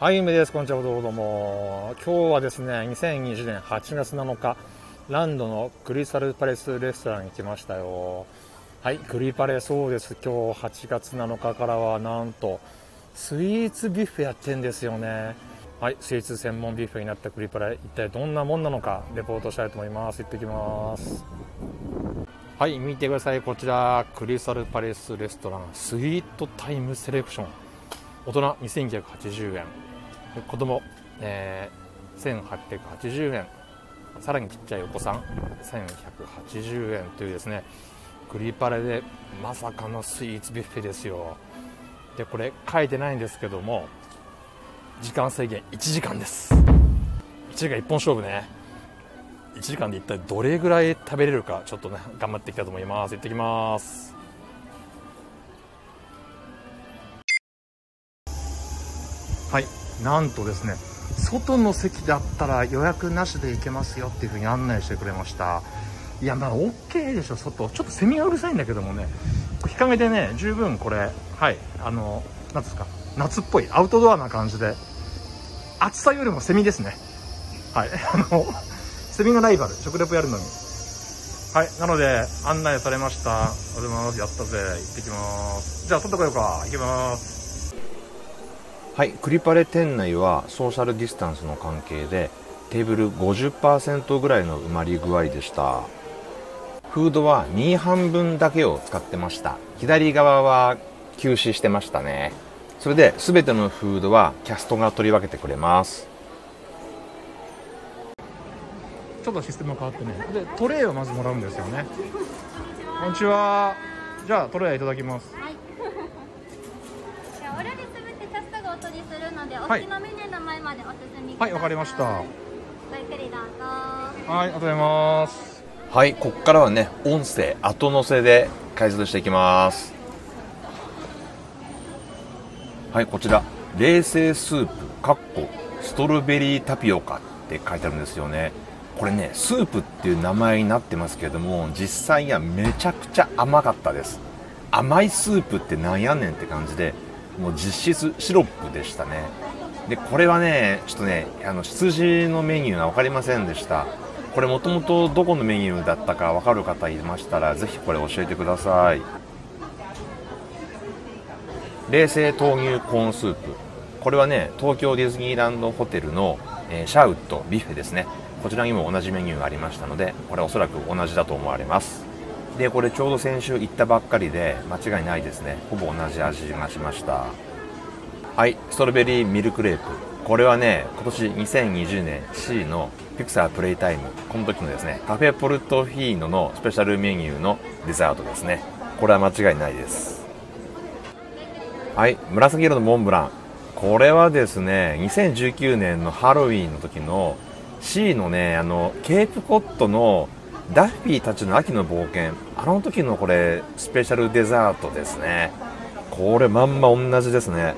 はい、梅です。こんにちは。どうも。今日はですね、2020年8月7日、ランドのクリスタルパレスレストランに来ましたよ。はい、クリパレ、そうです。今日8月7日からはなんと、スイーツビュッフェやってんですよね。はい、スイーツ専門ビュッフェになったクリパレ、一体どんなもんなのか、レポートしたいと思います。行ってきます。はい、見てください。こちら、クリスタルパレスレストラン、スイートタイムセレクション。大人2980円。子供、1880円、さらにちっちゃいお子さん1180円というですね、クリパレでまさかのスイーツビュッフェですよ。でこれ書いてないんですけども、時間制限1時間です。1時間1本勝負ね。1時間で一体どれぐらい食べれるか、ちょっとね頑張っていきたいと思います。行ってきます。はい、なんとですね、外の席だったら予約なしで行けますよっていう風に案内してくれました。いや、まあ OK でしょ。外ちょっとセミがうるさいんだけどもね、日陰でね十分これ、はい、なんですか、夏っぽいアウトドアな感じで、暑さよりもセミですね。はいセミがライバル、食レポやるのに。はい、なので案内されました。おはようございます。やったぜ。行ってきます。じゃあ外来ようか。行きます。はい、クリパレ店内はソーシャルディスタンスの関係でテーブル 50% ぐらいの埋まり具合でした。フードは2半分だけを使ってました。左側は休止してましたね。それで全てのフードはキャストが取り分けてくれます。ちょっとシステムが変わってね、でトレイをまずもらうんですよね。こんにちは。じゃあトレイいただきます。はい、 お料理すべてキャストがお取りするので、お好きなメニューの前までお進みください。 はい、わかりました。 ごゆっくりどうぞ。 はい、ありがとうございます。 はい、ここからはね、音声後乗せで解説していきます。はい、こちら冷製スープストロベリータピオカって書いてあるんですよね。これね、スープっていう名前になってますけども、実際はめちゃくちゃ甘かったです。甘いスープってなんやねんって感じで、もう実質シロップでしたね。でこれはね、ちょっとね、羊のメニューが分かりませんでした。これもともとどこのメニューだったか分かる方いましたら、ぜひこれ教えてください。冷製豆乳コーンスープ、これはね、東京ディズニーランドホテルの、シャウットビュッフェですね。こちらにも同じメニューがありましたので、これはおそらく同じだと思われます。でこれちょうど先週行ったばっかりで間違いないですね。ほぼ同じ味がしました。はい、ストロベリーミルクレープ、これはね、今年2020年 C のピクサープレイタイム、この時のですね、カフェポルトフィーノのスペシャルメニューのデザートですね。これは間違いないです。はい、紫色のモンブラン、これはですね、2019年のハロウィーンの時の C のね、ケープコットのダッフィーたちの秋の冒険、あの時のこれスペシャルデザートですね。これまんま同じですね。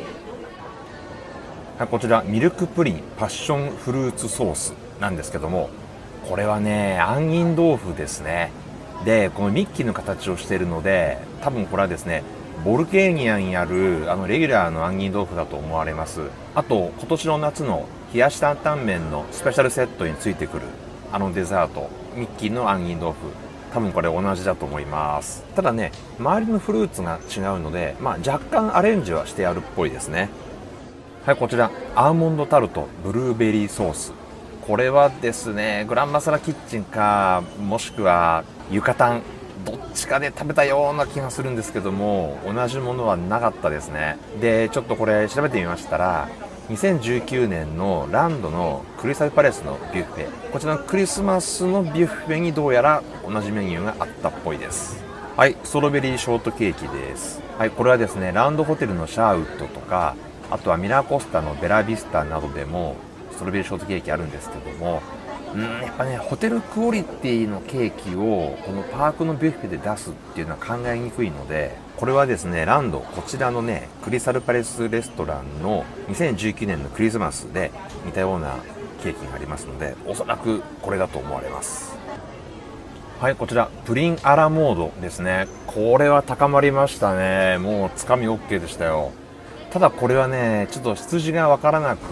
こちらミルクプリンパッションフルーツソースなんですけども、これはね、杏仁豆腐ですね。でこのミッキーの形をしているので、多分これはですね、ボルケーニアにあるレギュラーの杏仁豆腐だと思われます。あと今年の夏の冷やし担々麺のスペシャルセットについてくるデザート、ミッキーの杏仁豆腐、多分これ同じだと思います。ただね、周りのフルーツが違うので、若干アレンジはしてあるっぽいですね。はい、こちらアーモンドタルトブルーベリーソース、これはですね、グランマサラキッチンかもしくはユカタン、どっちかで食べたような気がするんですけども、同じものはなかったですね。でちょっとこれ調べてみましたら、2019年のランドのクリスタルパレスのビュッフェ、こちらのクリスマスのビュッフェにどうやら同じメニューがあったっぽいです。はい、ストロベリーショートケーキです。はい、これはですね、ランドホテルのシャーウッドとか、あとはミラコスタのベラビスタなどでもストロベリーショートケーキあるんですけども、やっぱね、ホテルクオリティのケーキをこのパークのビュッフェで出すっていうのは考えにくいので、これはですね、ランドこちらのね、クリスタルパレスレストランの2019年のクリスマスで似たようなケーキがありますので、おそらくこれだと思われます。はい、こちらプリンアラモードですね。これは高まりましたね。もうつかみ OK でしたよ。 ただこれはねちょっと羊が分からなくって、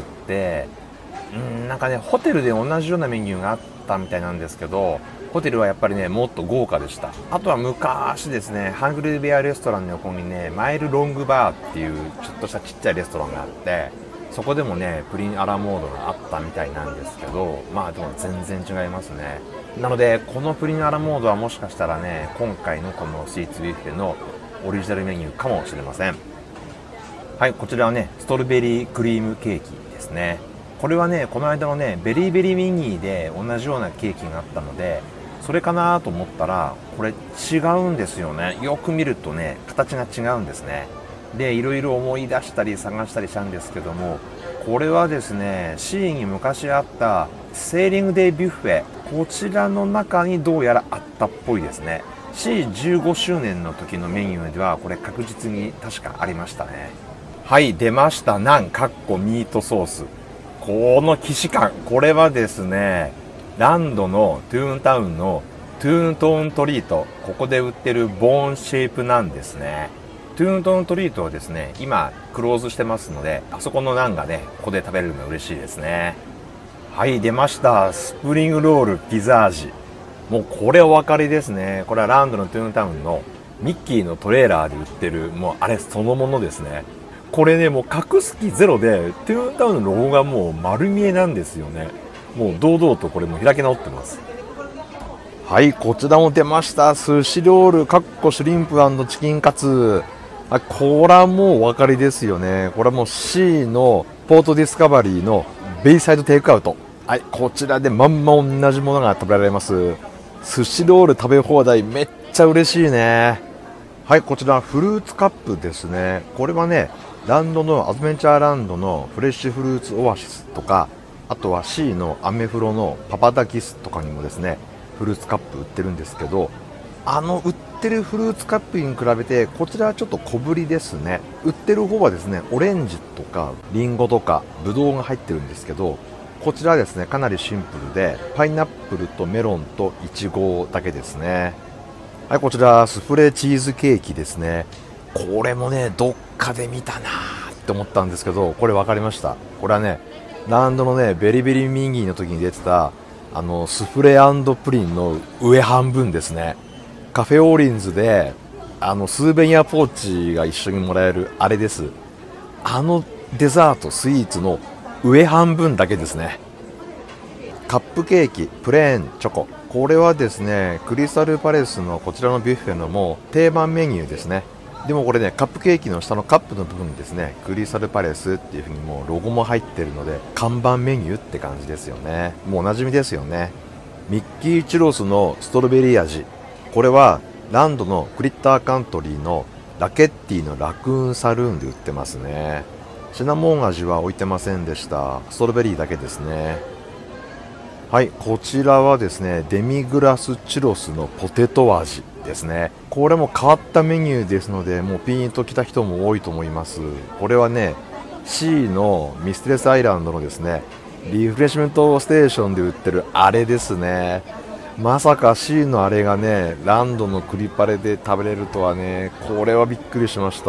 なんかねホテルで同じようなメニューがあったみたいなんですけど、ホテルはやっぱりねもっと豪華でした。あとは昔ですね、ハングルベアレストランの横にねマイルロングバーっていうちょっとしたちっちゃいレストランがあって、そこでもねプリンアラモードがあったみたいなんですけど、まあでも全然違いますね。なのでこのプリンアラモードはもしかしたらね今回のこのスイーツビュッフェのオリジナルメニューかもしれません。はい、こちらはねストロベリークリームケーキですね。これはねこの間のねベリーベリーミニーで同じようなケーキがあったので、それかなと思ったらこれ違うんですよね。よく見るとね形が違うんですね。でいろいろ思い出したり探したりしたんですけども、これはですねシーに昔あったセーリングデービュッフェ、こちらの中にどうやらあったっぽいですね。 C15 周年の時のメニューではこれ確実に確かありましたね。はい、出ました。ナンミートソース。この既視感、これはですねランドのトゥーンタウンのトゥーントーントリート、ここで売ってるボーンシェイプなんですね。トゥーントーントリートはですね今クローズしてますので、あそこのナンがねここで食べれるの嬉しいですね。はい、出ました。スプリングロールピザ味。もうこれお分かりですね。これはランドのトゥーンタウンのミッキーのトレーラーで売ってるもうあれそのものですね。これねもう隠す気ゼロでトゥーンタウンのロゴがもう丸見えなんですよね。もう堂々とこれも開き直ってます。はい、こちらも出ました。寿司ロールシュリンプ&チキンカツ。これはもうお分かりですよね。これはもう C のポートディスカバリーのベイサイドテイクアウト。はい、こちらでまんま同じものが食べられます。寿司ロール食べ放題、めっちゃ嬉しいね。はい、こちらフルーツカップですね。これはねランドのアドベンチャーランドのフレッシュフルーツオアシスとか、あとは C のアメフロのパパダキスとかにもですねフルーツカップ売ってるんですけど、売ってるフルーツカップに比べてこちらはちょっと小ぶりですね。売ってる方はですねオレンジとかリンゴとかブドウが入ってるんですけど、こちらはですねかなりシンプルでパイナップルとメロンとイチゴだけですね。はい、こちらスフレチーズケーキですね。これもねどっかで見たなーって思ったんですけど、これ分かりました。これはねランドのねベリベリミニーの時に出てたスフレ&プリンの上半分ですね。カフェオーリンズでスーベニアポーチが一緒にもらえるあれです。デザートスイーツの上半分だけですね。カップケーキプレーンチョコ、これはですねクリスタルパレスのこちらのビュッフェのもう定番メニューですね。でもこれねカップケーキの下のカップの部分にですねクリスタルパレスっていう風にもうロゴも入ってるので看板メニューって感じですよね。もうおなじみですよね。ミッキーチュロスのストロベリー味、これはランドのクリッターカントリーのラケッティのラクーンサルーンで売ってますね。シナモン味は置いてませんでした。ストロベリーだけですね。はい、こちらはですねデミグラスチュロスのポテト味ですね。これも変わったメニューですのでもうピンときた人も多いと思います。これはね C のミステレスアイランドのですねリフレッシュメントステーションで売ってるあれですね。まさか C のあれがねランドのクリパレで食べれるとはね、これはびっくりしました。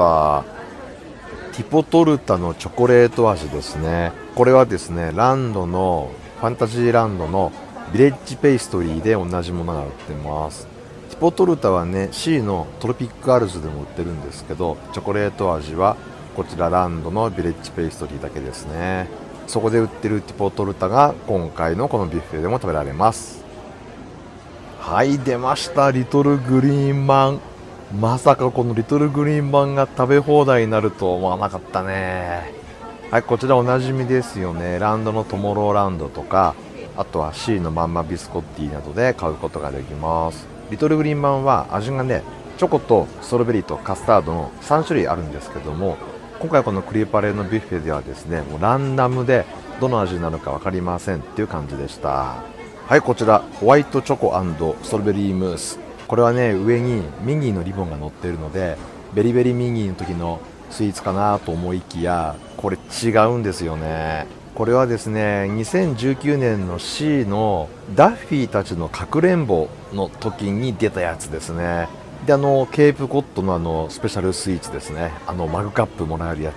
ティポトルタのチョコレート味ですね。これはですねランドのファンタジーランドのビレッジペイストリーで同じものが売ってます。ティポトルタはね C のトロピックアルズでも売ってるんですけど、チョコレート味はこちらランドのビレッジペイストリーだけですね。そこで売ってるティポトルタが今回のこのビュッフェでも食べられます。はい、出ましたリトルグリーンマン。まさかこのリトルグリーンマンが食べ放題になると思わなかったね。はい、こちらおなじみですよね。ランドのトモローランドとか、あとは C のまんまビスコッティなどで買うことができます。リトルグリーンマンは味がねチョコとストロベリーとカスタードの3種類あるんですけども、今回このクリーパレのビュッフェではですねもうランダムでどの味になるか分かりませんっていう感じでした。はい、こちらホワイトチョコ&ストロベリームース。これはね上にミニーのリボンが乗っているのでベリベリミニーの時のスイーツかなと思いきや、これ違うんですよね。これはですね2019年の C のダッフィーたちのかくれんぼの時に出たやつですね。でケープコットのスペシャルスイーツですね。マグカップもらえるやつ、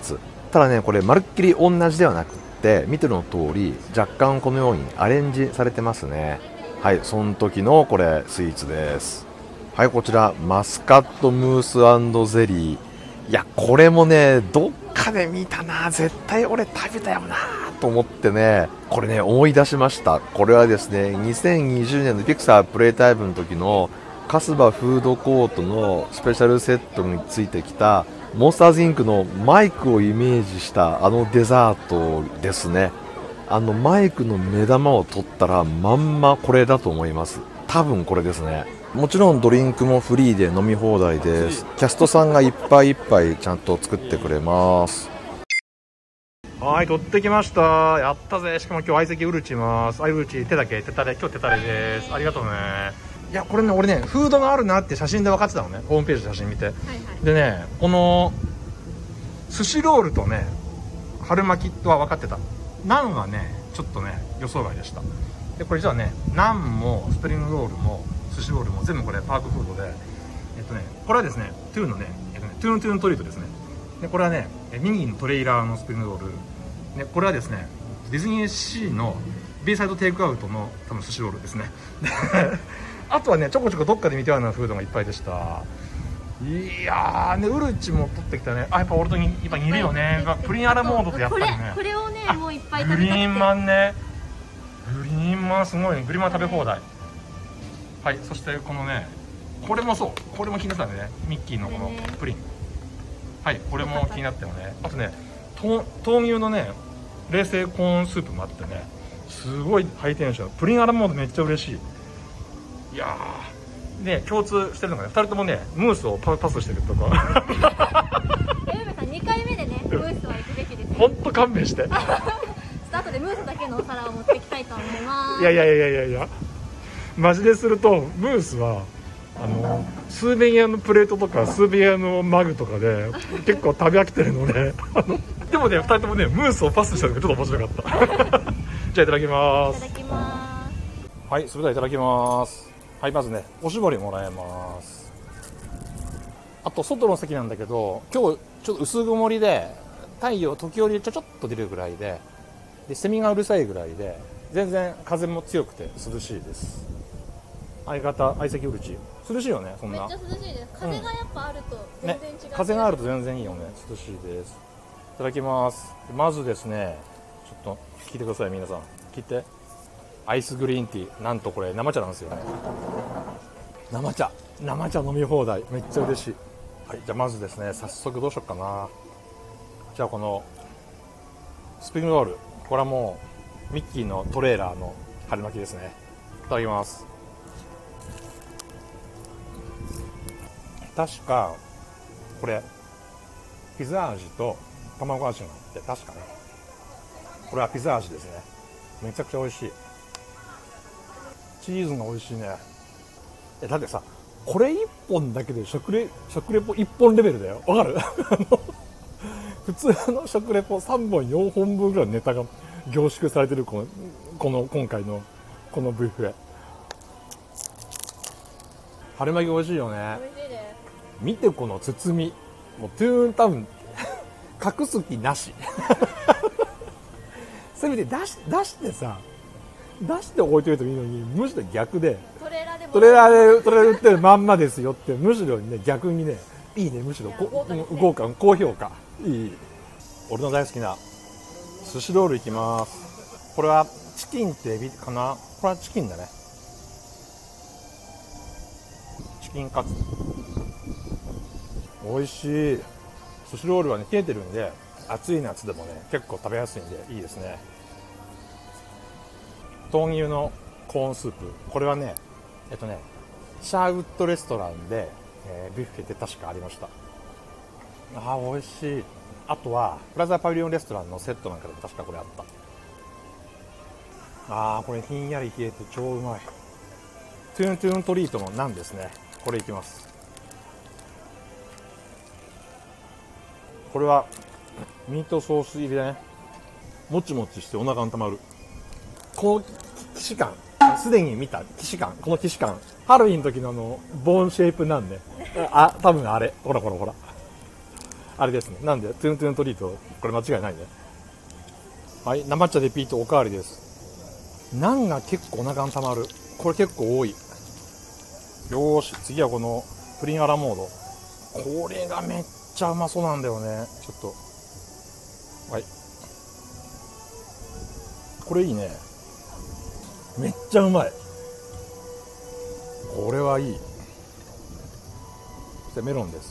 ただねこれまるっきり同じではなくって見ての通り若干このようにアレンジされてますね。はい、その時のこれスイーツです。はい、こちらマスカットムース&ゼリー。いやこれもねどっかで見たな、絶対俺食べたよなと思ってね、これね思い出しました。これはですね2020年のピクサープレイタイムの時のカスバフードコートのスペシャルセットについてきたモンスターズインクのマイクをイメージしたあのデザートですね。あのマイクの目玉を取ったらまんまこれだと思います。多分これですね。もちろんドリンクもフリーで飲み放題です。キャストさんがいっぱいいっぱいちゃんと作ってくれます。 はい、取ってきました。やったぜ。しかも今日相席ウルチいます。ウルチ手だけ手タレ、今日手タレです。ありがとうね。いやこれね俺ねフードがあるなって写真で分かってたのね、ホームページの写真見て、でねこの寿司ロールとね春巻きは分かってた。ナンはねちょっとね予想外でした。でこれ実はねナンもスプリングロールも寿司ロールも全部これパークフードで、これはですねトゥーのね、トゥーントリートですね。でこれはねミニのトレイラーのスプリングロール、ね、これはですねディズニーシーのベイサイドテイクアウトの多分寿司ロールですね。あとはねちょこちょこどっかで見たようなフードがいっぱいでした。いやーねウルチも取ってきたね。やっぱ俺と今似るよね。プリンアラモードとやっぱりねこれをねもういっぱい食べたくて。 グリーンマンね、グリーンマンすごいね。グリーンマン食べ放題。はい、そしてこのねこれもそう、これも気になったね、ミッキーのこのプリン。はい、これも気になったよね。あとね豆乳のね冷製コーンスープもあってねすごいハイテンション。プリンアラモードめっちゃ嬉しい。いやーね共通してるのがね2人ともねムースをパスしてるとか。 梅さん2回目でねムースは行くべきです。 ほんと勘弁して。 スタートでムースだけのお皿を持っていきたいと思います。 いやマジでするとムースはスーベニアのプレートとかスーベニアのマグとかで結構食べ飽きてるのででもね2人ともねムースをパスしたのがちょっと面白かった。じゃあいただきます。 いただきます。 はい、それではいただきます。はい、まずねおしぼりもらえます。あと外の席なんだけど今日ちょっと薄曇りで太陽時折ちょっと出るぐらいで、セミがうるさいぐらいで全然風も強くて涼しいです。相方相席ウルチ涼しいよね。そんなめっちゃ涼しいです。風がやっぱあると全然違う、 風があると全然いいよね。涼しいです。いただきます。まずですねちょっと聞いてください皆さん、聞いて。アイスグリーンティー、なんとこれ生茶なんですよね。生茶飲み放題、めっちゃ嬉しい。はい、じゃあまずですね早速どうしようかな。じゃあこのスプリングロール、これはもうミッキーのトレーラーの春巻きですね。いただきます。確かこれピザ味と卵味があって、確かねこれはピザ味ですね。めちゃくちゃ美味しい。チーズが美味しいね。だってさこれ1本だけで食レポ1本レベルだよ。わかる？普通の食レポ3本4本分ぐらいネタが凝縮されてる今回のこのブッフェ。春巻き美味しいよね。 美味しいです。 見てこの包み、もうトゥーンタウン隠す気なし。せめて出して置いといてもいいのに、むしろ逆でトレーラーで売ってるまんまですよって、むしろね逆にねいいね。むしろ豪華高評価いい。俺の大好きな寿司ロールいきます。これはチキンってエビかな。これはチキンだね。チキンカツ美味しい。寿司ロールはね冷えてるんで暑い夏でもね結構食べやすいんでいいですね。豆乳のコーンスープ、これはねシャーウッドレストランで、ビュッフェで確かありました。美味しい。あとはプラザパビリオンレストランのセットなんかでも確かこれあった。これひんやり冷えて超うまい。トゥーントリートのナンですね。これいきます。これはミートソース入りでねもちもちしてお腹がたまる。この既視感、すでに見た既視感、この既視感ハロウィンの時のボーンシェイプなんで多分あれほらあれですね。なんでトゥントゥントリート、これ間違いないね。はい、生茶リピートおかわりです。ナンが結構お腹にたまる。これ結構多い。よーし、次はこのプリンアラモード。これがめっちゃうまそうなんだよね。ちょっと、はい、これいいね。めっちゃうまい。これはいい。そしてメロンです。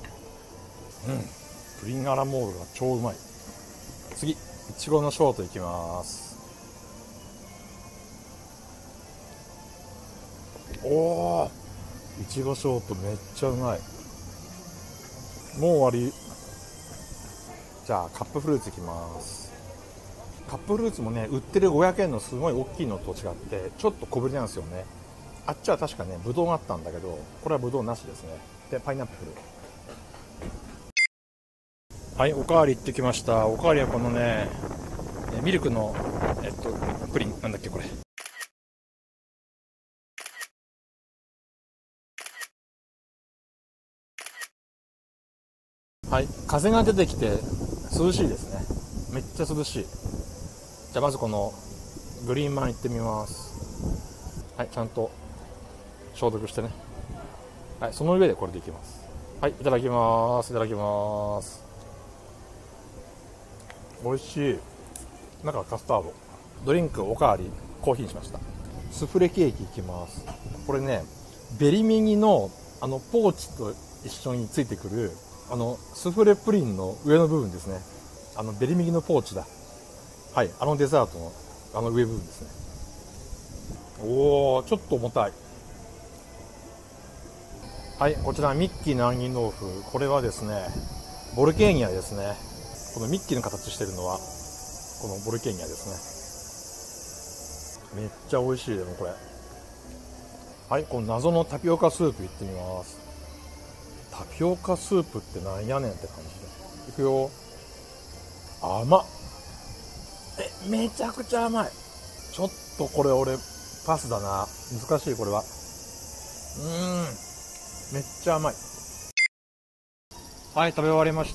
プリンアラモードが超うまい。次、いちごのショートいきます。おー、いちごショートめっちゃうまい。もう終わり。じゃあカップフルーツいきます。カップフルーツもね、売ってる500円のすごい大きいのと違ってちょっと小ぶりなんですよね。あっちは確かねブドウがあったんだけど、これはブドウなしですね。でパイナップル。はい、おかわり行ってきました。おかわりはこのねミルクのプリンなんだっけこれ。はい、風が出てきて涼しいですね。めっちゃ涼しい。じゃあまずこのグリーンマンいってみます。はい、ちゃんと消毒してね。はい、その上でこれでいきます。はい、いただきます。いただきます。美味しい。中はカスタード。ドリンクおかわりコーヒーにしました。スフレケーキいきます。これね、ベリミギのポーチと一緒についてくるスフレプリンの上の部分ですね。ベリミギのポーチだ。はい、デザートの上部分ですね。おー、ちょっと重たい。はい、こちらミッキーの杏仁豆腐。これはですねボルケーニアですね。このミッキーの形してるのはこのボルケーニアですね。めっちゃ美味しい。でもこれ、はい、この謎のタピオカスープいってみます。タピオカスープってなんやねんって感じでいくよ。甘っ。めちゃくちゃ甘い。ちょっとこれ俺パスだな。難しいこれは。めっちゃ甘い。はい、食べ終わりました。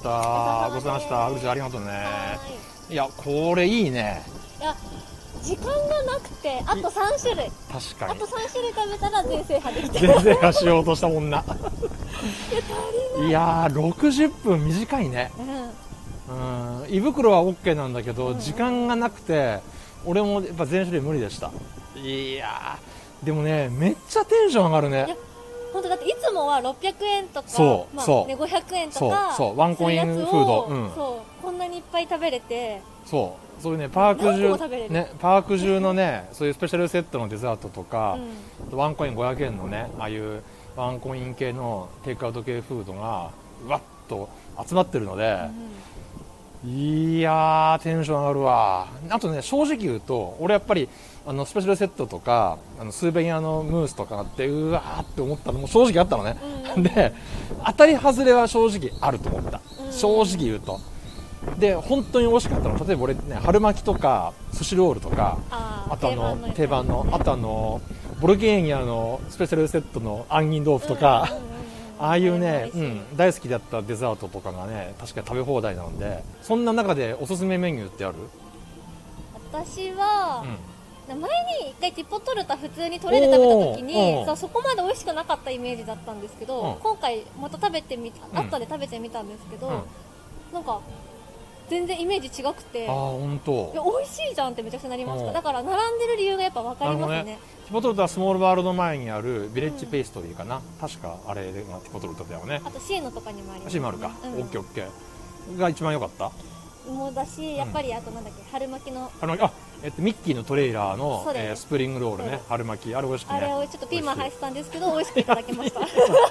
ごちそうさまでした。うるちゃんありがとうね。いや、これいいね。 いや、時間がなくてあと3種類。 確かに。 あと3種類食べたら全制覇できた。 全制覇しようとしたもんな。いやー、60分短いね。胃袋は OK なんだけど、時間がなくて俺もやっぱ全種類無理でした。いやー、でもね、めっちゃテンション上がるね。 本当だって、いつもは600円とか、 そうそう、 ね、500円とか、 そうワンコインフード、 そうこんなにいっぱい食べれて、 そういうね、パーク中のね、そういうスペシャルセットのデザートとか、ワンコイン500円のね、ああいうワンコイン系のテイクアウト系フードがわっと集まってるので、いやー、テンション上がるわ。あとね、正直言うと俺やっぱりスペシャルセットとかスーベニアのムースとかあって、うわーって思ったのも正直あったのね。で、当たり外れは正直あると思った、正直言うと。で、本当に美味しかったの。例えば俺ね、春巻きとか寿司ロールとか、あと定番の、あとボルケーニアのスペシャルセットの杏仁豆腐とか、ああいうね、大好きだったデザートとかがね、確かに食べ放題なので。そんな中でおすすめメニューってある？ 私は、前に一回ティポトルタ普通にトレーで食べた時にそこまで美味しくなかったイメージだったんですけど、今回また食べてみた、後で食べてみたんですけど、なんか全然イメージ違くて、 本当。 美味しいじゃんってめちゃくちゃなりました。だから並んでる理由がやっぱ分かりますね。 ティポトルタはスモールワールド前にあるビレッジペーストリーかな、確かあれがティポトルタだよね。 あとシエノとかにもあります。 シエノあるか、オッケーオッケーが一番良かった。 もだし、やっぱりあとなんだっけ、春巻きのミッキーのトレーラーのスプリングロールね、春巻き、あれ美味しくね。 あれをちょっとピーマン入ってたんですけど美味しくいただきました。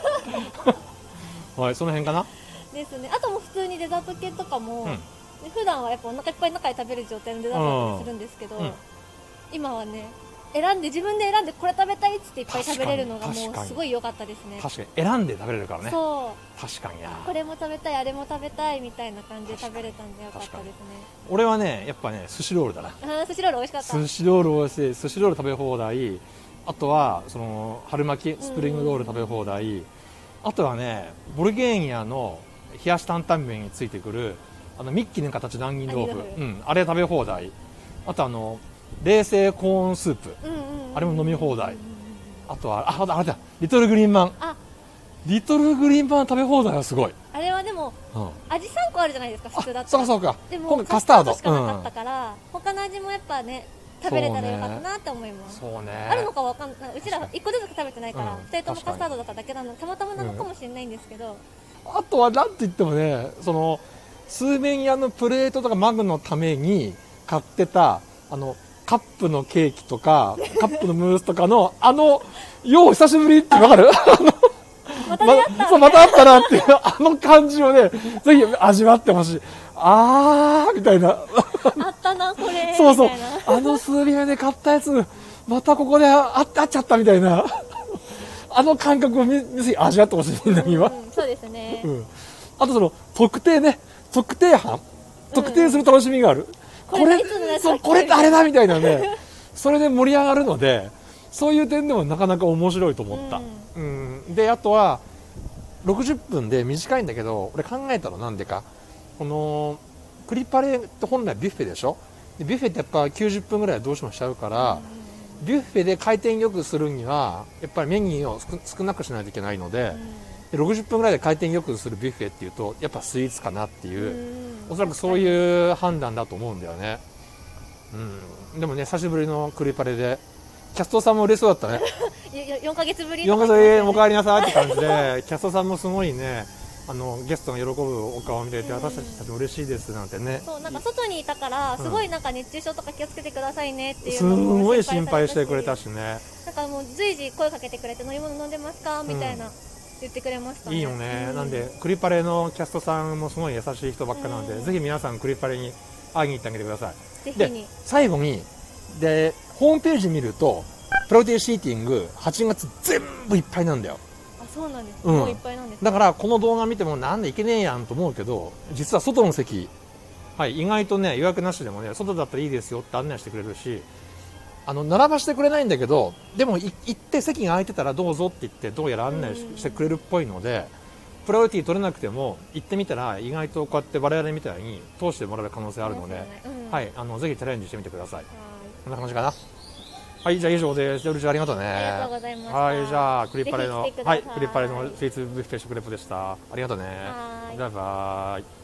はい、その辺かなですね。あとも普通にデザート系とかも、普段はやっぱお腹いっぱい中で食べる状態のデザートだったりするんですけど、今はね、自分で選んでこれ食べたいっつっていっぱい食べれるのがもうすごい良かったですね。 確かに選んで食べれるからね。 そう、 確かにな。 これも食べたい、あれも食べたいみたいな感じで食べれたんで良かったですね。 俺はね、やっぱね、寿司ロールだな。 寿司ロール美味しかった。 寿司ロール美味しい。寿司ロール食べ放題、あとはその春巻きスプリングロール食べ放題、あとはね、ボルゲーニアの冷やし担々麺についてくるミッキーの形の杏仁豆腐、 杏仁豆腐うん、あれ食べ放題。あと冷製コーンスープ、あれも飲み放題。あとはあれだ、リトルグリーンマン。リトルグリーンマン食べ放題はすごい。 あれはでも、味3個あるじゃないですか、普通だったら。 そうかそうか。 でも今回カスタードしかなかったから、他の味もやっぱね食べれたらよかったなって思います。 そうね。 あるのかわかんない。うちら1個ずつ食べてないから、2人ともカスタードだっただけなの、たまたまなのかもしれないんですけど。 あとはなんといってもね、数麺屋のプレートとかマグのために買ってたカップのケーキとかカップのムースとかのよう久しぶりってわかる？ またやったそう、またあったなっていう感じをね、ぜひ味わってほしい。みたいな。 あったなこれ。 そうそうみたいな。 数秒で買ったやつまたここであっちゃったみたいな感覚をぜひ味わってほしい、みんなには。 そうですね。 あと特定班、特定する楽しみがある。これってあれだみたいなね。それで盛り上がるので、そういう点でもなかなか面白いと思った。で、あとは60分で短いんだけど、俺考えたのなんでか、このクリパレって本来ビュッフェでしょ。でビュッフェってやっぱ90分ぐらいはどうしてもしちゃうから、ビュッフェで回転よくするにはやっぱりメニューを少なくしないといけないので、60分ぐらいで回転よくするビュッフェっていうとやっぱスイーツかなっていう、おそらくそういう判断だと思うんだよね。でもね、久しぶりのクリパレでキャストさんも嬉しそうだったね。 4ヶ月ぶり。 4ヶ月ぶり、お帰りなさいって感じで、キャストさんもすごいね、ゲストが喜ぶお顔を見れて、私たちも嬉しいですなんてね。 そう、なんか外にいたからすごいなんか熱中症とか気をつけてくださいねっていうすのもごい心配してくれたしね。 なんかもう随時声かけてくれて、飲み物飲んでますかみたいな言ってくれましたね。 いいよね。なんでクリパレのキャストさんもすごい優しい人ばっかなので、ぜひ皆さんクリパレに会いに行ってあげてください。で、最後にホームページ見るとプロテイシーティング8月全部いっぱいなんだよ。 そうなんです、もういっぱいなんです。 だからこの動画見てもなんでいけねえやんと思うけど、実は外の席、意外とね予約なしでもね外だったらいいですよって案内してくれるし、並ばしてくれないんだけど、でも行って席が空いてたらどうぞって言ってどうやら案内してくれるっぽいので、プライオリティ取れなくても行ってみたら意外とこうやって我々みたいに通してもらえる可能性あるので、ぜひチャレンジしてみてください。こんな感じかな。はい、じゃあ以上です。ルチありがとうね。 ありがとうございました。 はい、じゃあクリパレのクリパレのスイーツブッフェ食レポでした。ありがとうね。バイバイ。